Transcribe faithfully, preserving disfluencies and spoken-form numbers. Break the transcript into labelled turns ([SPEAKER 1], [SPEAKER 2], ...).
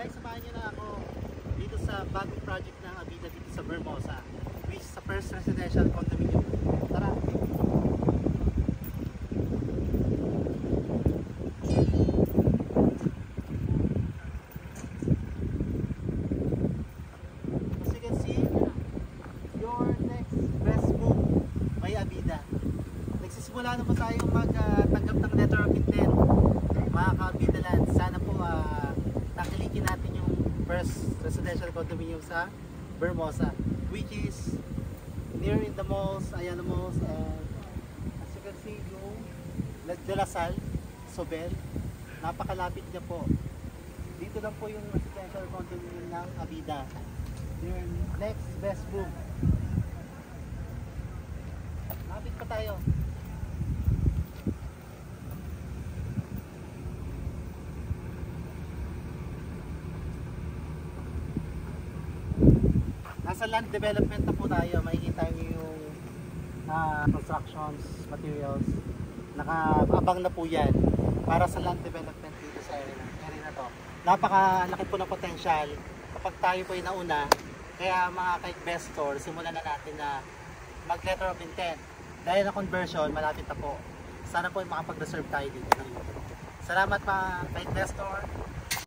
[SPEAKER 1] Guys, samahan nyo na ako dito sa bagong project ng Avida dito sa Vermosa, which is sa first residential condominium. Tara! As you can see, your next best move may Avida. Nagsisimula na po tayong magtanggap uh, ng letter of intent, mga ka-Avida land. Sana po uh, nakilikin natin yung first residential condominium sa Vermosa, which is near in the malls, ayan the malls, and as you can see yung De La Salle, Sobel, napakalapit niya po. Dito lang po yung residential condominium ng Avida. Your next best move. Lapit pa tayo. Nasa land development na po tayo, makikita niyo yung uh, constructions, materials, nakaabang na po yan para sa land development dito sa area, area na to. Napakalaki po ng potential kapag tayo po ay nauna, kaya mga ka-investor, simulan na natin na mag letter of intent. Dahil na conversion, malapit na po. Sana po ay makapag-reserve tayo dito. Salamat mga ka-investor.